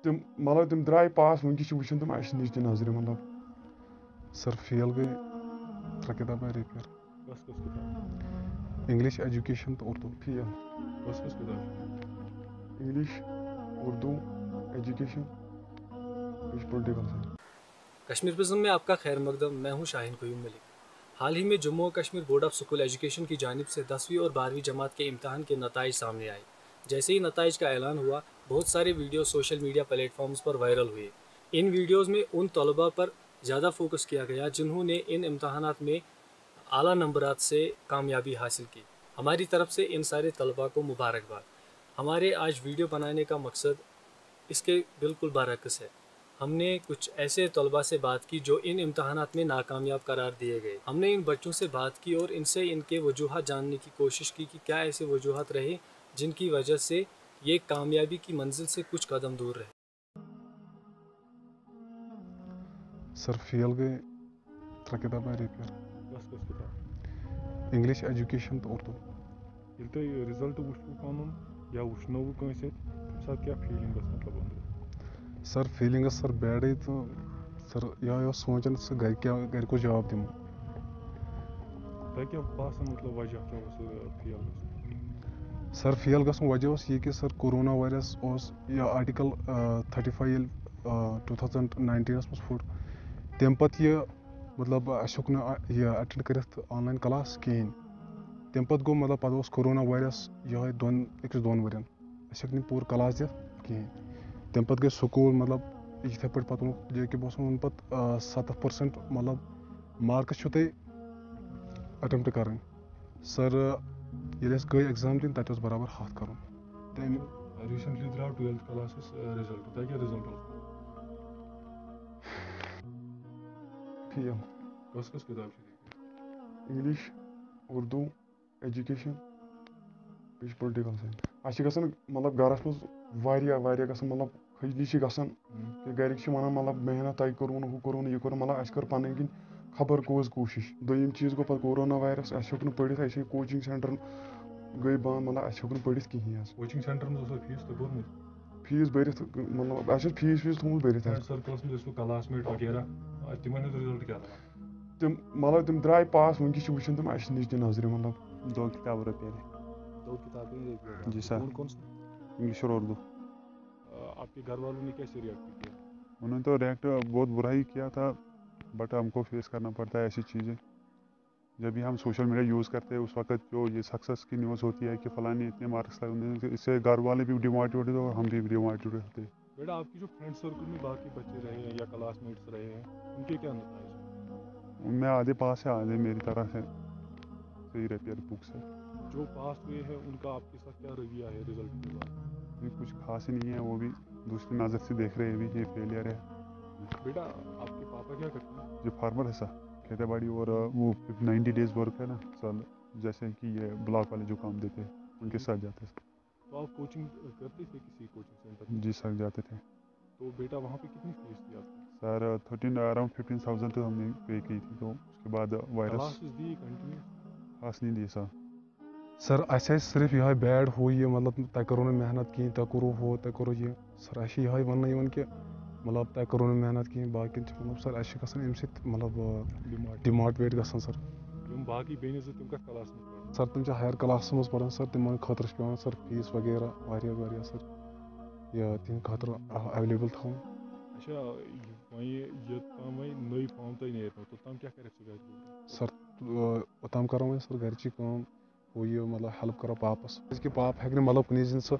تم درائے پاس ونکس وچھن تم اس نش نظر مطلب سر فیل گئی 3 کتابیں ریپیئر کس کتاب انگلش ایجوکیشن تو اردو فیل کس کتاب English Urdu education political science. Kashmir prism میں آپ کا خیر مقدم. میں ہوں شاہین قیوم ملک. حال ہی میں جموں و Kashmir board of school education کی جانب سے 10ویں اور 12ویں جماعت کے امتحان کے نتائج سامنے آئے. جیسے ہی نتائج کا اعلان ہوا بہت سارے video social media platforms پر وائرل ہوئے. ان ویڈیوز میں ان طلباء پر زیادہ فوکس کیا گیا جنہوں نے ان امتحانات میں اعلیٰ نمبرات سے کامیابی حاصل کی. ہماری طرف سے ان سارے طلباء کو مبارکباد. ہمارے آج ویڈیو بنانے کا مقصد اس کے بالکل برعکس ہے. ہم نے کچھ ایسے طلباء سے بات کی جو ان امتحانات میں ناکامیاب قرار دیے گئے. ہم نے ان بچوں سے بات کی اور ان سے ان کے وجوہات جاننے کی کوشش کی کہ کیا ایسے وجوہات رہے جن کی وجہ سے یہ کامیابی کی منزل سے کچھ قدم دور رہے. سر فیل گئی 3 کتابیں ریپیئر کس کتاب انگلش ایجوکیشن تو اردو. ییٚلہِ تۄہہِ رِزلٹ وٕچھوٕ پَنُن یا وٕچھنووٕ کٲنٛسہِ اَتھِ تَمہِ ساتہٕ کیٛاہ فیٖلِنٛگ ٲس مطلب أنٛدرٕ سر فیلنگ سر بیڈے تو سر یہ سوچان سر گھر کو جواب دمو. تۄہہِ کیٛاہ باسان مطلب وجہ کیٛاہ اوس فیل گژھُن سر فیل گژھُن وجہ اوس یہ کہ سر کورونا وائرس اوس یا آرٹیکل 35 ییٚلہِ 2019 مز پھُٹ تمہِ پتہٕ یہ مطلب اَسہِ ہیوٚک نہٕ یہ اٹینڈ کٔرِتھ آن لاین کلاس کِہیٖنۍ. تمہِ پتہٕ گوٚو مطلب پتہٕ اوس کورونا وائرس یہوے 1-2 ؤرین اَسہِ ہیوٚک نہٕ پوٗرٕ کلاس دِتھ کِہیٖنۍ. تمہِ پتہٕ گٔے سکوٗل مطلب یِتھے پٲٹھۍ پتہٕ ووٚنُکھ جے کے بوسن ووٚن پتہٕ 70% مطلب مارکس چھُو تۄہہِ اٹمپٹ کرٕنۍ. سر ییٚلہِ أسۍ گٔے ایٚگزام دِنہِ تتہِ اوس برابر 100 کرُن. تمہِ ریٖسنٹلی درٛاو 12th کلاسس رِزلٹ تۄہہِ کیٛاہ رِزلٹ اوس فیل کس کتاب چھِ English Urdu education political science. اَسہِ چھِ گژھان مطلب گرس منٛز واریاہ گژھان مطلب کھٔجلی چھِ گژھان کہ گرِکۍ چھِ ونان مطلب محنت تۄہہِ کوٚروٕ نہٕ ہُہ کوٚروٕ نہٕ یہِ کوٚر مطلب اَسہِ کٔر پنٕنۍ کِنۍ خبر کوٗز کوٗشش. دوٚیِم چیٖز گوٚو پتہٕ کورونا وایرس اَسہِ ہیوٚک نہٕ پٔرِتھ اَسہِ گٔے کوچنگ سینٹر گٔے بنٛد مطلب اَسہِ ہیوٚک نہٕ پٔرِتھ کِہیٖنۍ حظ. کوچنگ سینٹرن منٛز اوسا فیٖس تۄہہِ بوٚرمُت فیٖس بٔرِتھ مطلب اَسہِ اوس فیٖس تھوٚمُت بٔرِتھ حظ. سٔرکٕلس منٛز ٲسوٕ کلاس میٹ وغیرہ تِمن ہُنٛد رِزلٹ کیٛاہ دَپان مطلب تم درٛاے پاس ونکس وٕچھان تم اَسہِ نِش نظرِ مطلب 2 کتاب ریپیئر 2 کتابیں جی سر کون سی انگلش اور اردو. آپ کے گھر والوں نے کیسے ریئیکٹ کیا انہوں نے تو ریئیکٹ بہت برا ہی کیا تھا بٹ ہم کو فیس کرنا پڑتا ہے ایسی چیزیں. جب بھی ہم سوشل میڈیا یوز کرتے ہیں اس وقت جو یہ سکسیس کی نیوز ہوتی ہے کہ فلاں نے اتنے مارکس لائے اس سے گھر والے بھی ڈیموٹیویٹ ہوتے اور ہم بھی ڈیموٹیویٹ ہوتے. بیٹا آپ کی جو فرینڈ سرکل میں باقی بچے رہے ہیں یا کلاس میٹس رہے ہیں ان کے کیا نتائج ہیں ان میں آدھے پاس ہے آدھے میری طرح سے صحیح ریپیئر بک سے. جو پاس ہوئے ہیں ان کا آپ کے ساتھ کیا رویہ ہے رزلٹ کے بعد یہ کچھ خاص ہی نہیں ہے وہ بھی دوسری نظر سے دیکھ رہے ہیں بھی یہ فیلئر ہے. بیٹا آپ کے پاپا کیا کرتے ہیں جو فارمر ہے سر کھیتی باڑی اور وہ 90 days ورک ہے نا سال جیسے کہ یہ بلاک والے جو کام دیتے ہیں ان کے ساتھ جاتے ہیں. تو آپ کوچنگ کرتے تھے کسی کوچنگ سینٹر میں جی سر جاتے تھے. تو بیٹا وہاں پہ کتنی فیس تھی آپ کی سر اراؤنڈ 15,000 تو ہم نے پے کی تھی. تو اس کے بعد وائرس کلاسز دی کنٹینیو خاص نہیں دی سر. سر اَسہِ ٲسۍ صرف یِہوے بیڈ ہُہ یہِ مطلب تۄہہِ کٔروٕ نہٕ محنت کِہیٖنۍ تۄہہِ کوٚروٕ ہُہ تۄہہِ کوٚروٕ یہِ. سر اَسہِ چھِ یِہوے وننہٕ یِوان کہِ مطلب تۄہہِ کٔروٕ نہٕ محنت کِہیٖنۍ باقین چھِ مطلب سر اَسہِ چھِ گژھان اَمہِ سۭتۍ مطلب ڈِماٹِویٹ گژھان سر. یِم باقی بیٚنہِ زٕ تِم کتھ کلاسس منٛز پران سر تِم چھِ ہایر کلاسس منٛز پران سر تِمن خٲطرٕ چھِ پیٚوان سر فیٖس وغیرہ واریاہ سر یہِ تِہنٛدِ خٲطرٕ ایویلیبل تھاوُن. اچھا وۄنۍ یوٚتام وۄنۍ نٔے فارم تۄہہِ نیرنو توٚتام کیٛاہ کَرٮ۪کھ ژٕ گرِ سر اوٚتام کرو وۄنۍ سر گرِچی کٲم ہُہ یہِ مطلب ہیلپ کرو پاپس کیٛازِ پاپہٕ ہیٚکہِ نہٕ مطلب کُنی زٔنۍ سُہ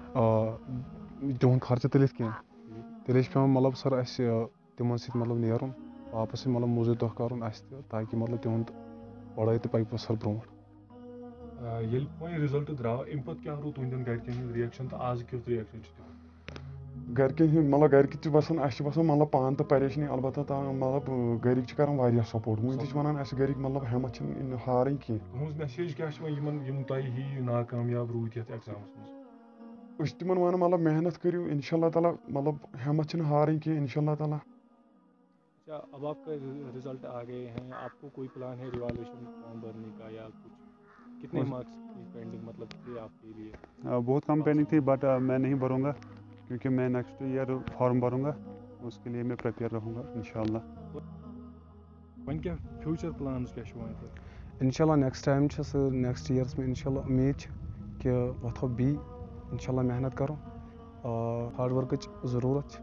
تِہُنٛد خرچہٕ تُلِتھ کینٛہہ. تیٚلے چھِ پیٚوان مطلب سر اَسہِ تِمن سۭتۍ مطلب نیرُن پاپس سۭتۍ مطلب موٚزوٗرۍ دۄہ کرُن اَسہِ تہِ تاکہِ مطلب تِہُنٛد پڑٲے تہِ پکہِ سر برونٛٹھ. ییٚلہِ وۄنۍ رِزلٹ درٛاو اَمہِ پتہٕ کیٛاہ روٗد تُہنٛدٮ۪ن گرِکٮ۪ن ہُنٛد رِیَکشن تہٕ آز کیُتھ رِیَکشن چھُ تِمن گرِکٮ۪ن ہٕنٛدۍ مطلب گرِکۍ تہِ باسان اَسہِ چھِ باسان مطلب پانہٕ تہِ پریشٲنی البتہ مطلب گرِکۍ چھِ کران واریاہ سپورٹ وُنہِ تہِ چھِ ونان اَسہِ گرِکۍ مطلب ہٮ۪مت چھنہٕ ہارٕنۍ کینٛہہ. تُہنٛز میسیج کیٛاہ چھِ وۄنۍ یِمن یِم تۄہہِ ہی ناکامیاب روٗدۍ یتھ ایٚگزامس منٛز أسۍ چھِ تِمن ونان مطلب محنت کٔرِو انشاء اللہ تعالیٰ مطلب ہٮ۪مت چھنہٕ ہارٕنۍ کینٛہہ انشاء اللہ تعالیٰ. اچھا اب آپ کا رزلٹ آ گئے ہیں آپ کو کوئی پلان ہے ریوالویشن فارم بھرنے کا یا کچھ کتنے مارکس کی پینڈنگ مطلب تھے آپ کے لیے بہت کم پینڈنگ تھی بٹ میں نہیں بھروں گا क्योंकि मैं नेक्स्ट ईयर फॉर्म भरूंगा, उसके लिए मैं प्रिपेयर रहूँगा इंशाल्लाह। वन क्या फ्यूचर प्लान्स क्या छो वन पर? इंशाल्लाह नेक्स्ट टाइम नेक्स्ट ईयर्स में इंशाल्लाह उम्मीद कि वथो बी इंशाल्लाह मेहनत करो, हार्ड वर्क ज़रूरत।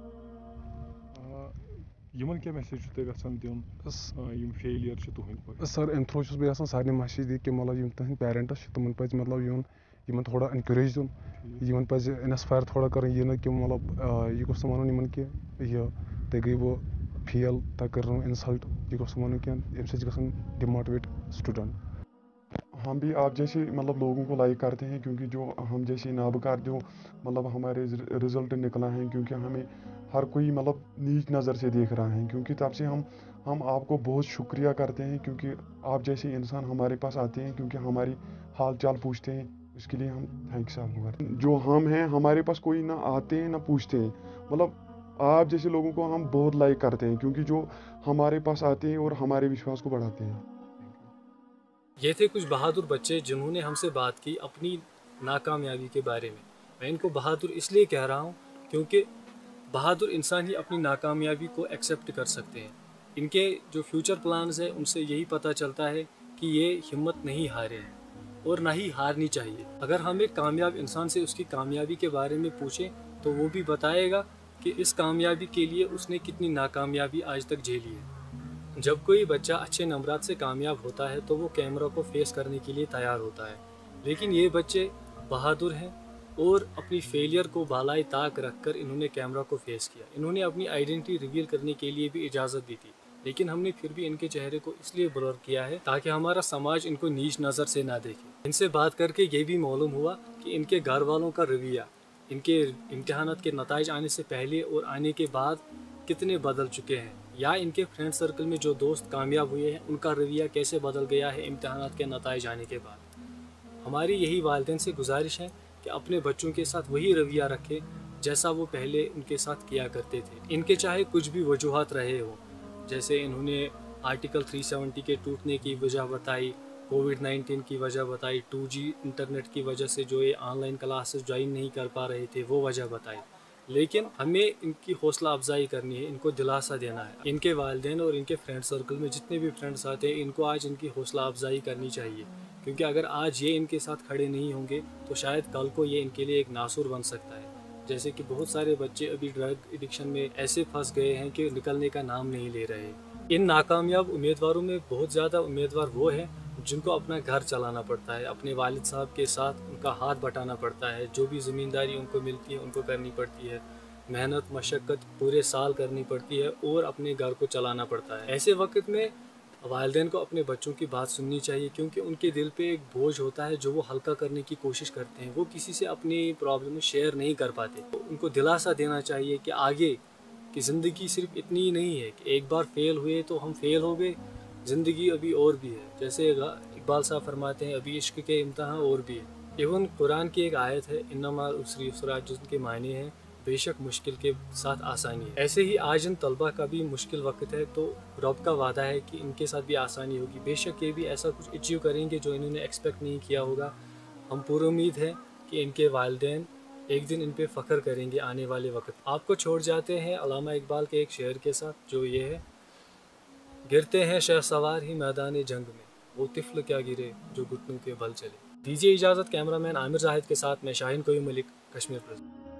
यमन क्या मैसेज तुम गसान दिन यम फेलियर छ तुहंद पर? सर अम थ्रू बह गसान सारे मैसेज दी कि मतलब यम तुहंद पेरेंट्स तमन पज मतलब यून यमन थोड़ा एनकरेज दुन, यमन पज इंस्पायर थोड़ा कर, यह न कि मतलब यह गोस वन यमन कि यह तुम गई वो फेल तुम कर इंसल्ट, यह गोस वन कि अम सम डिमोटिवेट स्टूडेंट। हम भी आप जैसे मतलब लोगों को लाइक करते हैं, क्योंकि जो हम जैसे नाबकार जो मतलब हमारे रिजल्ट निकला है, क्योंकि हमें हर कोई मतलब नीच नज़र से देख रहा है, क्योंकि तब से हम आपको बहुत शुक्रिया करते हैं, क्योंकि आप जैसे इंसान हमारे पास आते हैं, क्योंकि हमारी हाल चाल पूछते हैं, उसके लिए हम थैंक्स आपको करते हैं। जो हम हैं हमारे पास कोई ना आते हैं ना पूछते हैं, मतलब आप जैसे लोगों को हम बहुत लाइक करते हैं, क्योंकि जो हमारे पास आते हैं और हमारे विश्वास को बढ़ाते हैं। ये थे कुछ बहादुर बच्चे जिन्होंने हमसे बात की अपनी नाकामयाबी के बारे में। मैं इनको बहादुर इसलिए कह रहा हूँ क्योंकि बहादुर इंसान ही अपनी नाकामयाबी को एक्सेप्ट कर सकते हैं। इनके जो फ्यूचर प्लान्स हैं उनसे यही पता चलता है कि ये हिम्मत नहीं हारे हैं और ना ही हारनी चाहिए। अगर हम एक कामयाब इंसान से उसकी कामयाबी के बारे में पूछें तो वो भी बताएगा कि इस कामयाबी के लिए उसने कितनी नाकामयाबी आज तक झेली है। जब कोई बच्चा अच्छे नंबरात से कामयाब होता है तो वो कैमरा को फेस करने के लिए तैयार होता है, लेकिन ये बच्चे बहादुर हैं और अपनी फेलियर को बालाई ताक रखकर इन्होंने कैमरा को फेस किया। इन्होंने अपनी आइडेंटिटी रिवील करने के लिए भी इजाज़त दी थी, लेकिन हमने फिर भी इनके चेहरे को इसलिए ब्लर किया है ताकि हमारा समाज इनको नीच नज़र से ना देखे। इनसे बात करके ये भी मालूम हुआ कि इनके घर वालों का रवैया इनके इम्तिहानात के नताइज आने से पहले और आने के बाद कितने बदल चुके हैं, या इनके फ्रेंड सर्कल में जो दोस्त कामयाब हुए हैं उनका रवैया कैसे बदल गया है इम्तिहानात के नताइज आने के बाद। हमारी यही वालिदैन से गुजारिश है कि अपने बच्चों के साथ वही रवैया रखें जैसा वो पहले उनके साथ किया करते थे। इनके चाहे कुछ भी वजूहात रहे हो, जैसे इन्होंने आर्टिकल 370 के टूटने की वजह बताई, कोविड-19 की वजह बताई, 2G इंटरनेट की वजह से जो ये ऑनलाइन क्लासेस ज्वाइन नहीं कर पा रहे थे वो वजह बताई, लेकिन हमें इनकी हौसला अफजाई करनी है, इनको दिलासा देना है। इनके वालिदैन और इनके फ्रेंड सर्कल में जितने भी फ्रेंड्स आते हैं इनको आज इनकी हौसला अफजाई करनी चाहिए, क्योंकि अगर आज ये इनके साथ खड़े नहीं होंगे तो शायद कल को ये इनके लिए एक नासूर बन सकता है। जैसे कि बहुत सारे बच्चे अभी ड्रग एडिक्शन में ऐसे फंस गए हैं कि निकलने का नाम नहीं ले रहे। इन नाकामयाब उम्मीदवारों में बहुत ज़्यादा उम्मीदवार वो हैं जिनको अपना घर चलाना पड़ता है, अपने वालिद साहब के साथ उनका हाथ बटाना पड़ता है, जो भी ज़मींदारी उनको मिलती है उनको करनी पड़ती है, मेहनत मशक्क़त पूरे साल करनी पड़ती है और अपने घर को चलाना पड़ता है। ऐसे वक्त में वालिदैन को अपने बच्चों की बात सुननी चाहिए, क्योंकि उनके दिल पे एक बोझ होता है जो वो हल्का करने की कोशिश करते हैं। वो किसी से अपनी प्रॉब्लम शेयर नहीं कर पाते, तो उनको दिलासा देना चाहिए कि आगे की ज़िंदगी सिर्फ इतनी ही नहीं है कि एक बार फेल हुए तो हम फेल हो गए, ज़िंदगी अभी और भी है। जैसे इकबाल साहब फरमाते हैं अभी इश्क के इम्तहान और भी है। इवन कुरान की एक आयत है इन्नमाल उसरी युसरा, जिसके मायने हैं बेशक मुश्किल के साथ आसानी है। ऐसे ही आज इन तलबा का भी मुश्किल वक्त है, तो रब का वादा है कि इनके साथ भी आसानी होगी। बेशक ये भी ऐसा कुछ अचीव करेंगे जो इन्होंने एक्सपेक्ट नहीं किया होगा। हम पूरी उम्मीद है कि इनके वालिदैन एक दिन इन पे फ़ख्र करेंगे आने वाले वक्त। आपको छोड़ जाते हैं अल्लामा इकबाल के एक शेर के साथ जो ये है, गिरते हैं शहसवार ही मैदान जंग में, वो तिफल क्या गिरे जो घुटनों के बल चले। दीजिए इजाज़त। कैमरामैन आमिर जाहिद के साथ मैं शाहीन कोई मलिक, कश्मीर प्रेस।